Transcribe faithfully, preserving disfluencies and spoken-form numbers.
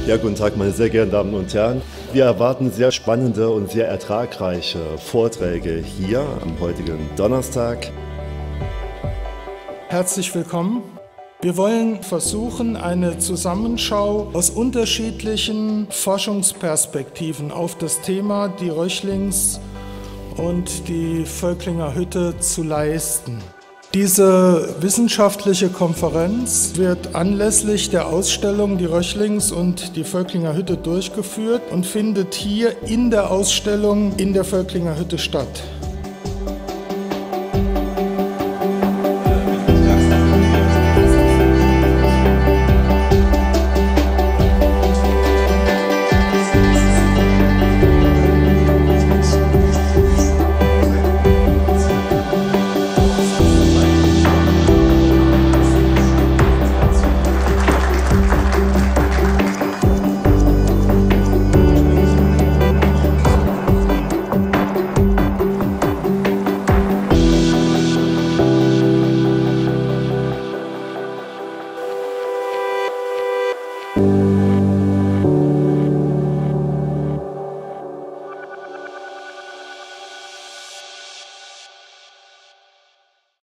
Ja, guten Tag, meine sehr geehrten Damen und Herren. Wir erwarten sehr spannende und sehr ertragreiche Vorträge hier am heutigen Donnerstag. Herzlich willkommen. Wir wollen versuchen, eine Zusammenschau aus unterschiedlichen Forschungsperspektiven auf das Thema die Röchlings- und die Völklinger Hütte zu leisten. Diese wissenschaftliche Konferenz wird anlässlich der Ausstellung Die Röchlings- und die Völklinger Hütte durchgeführt und findet hier in der Ausstellung in der Völklinger Hütte statt.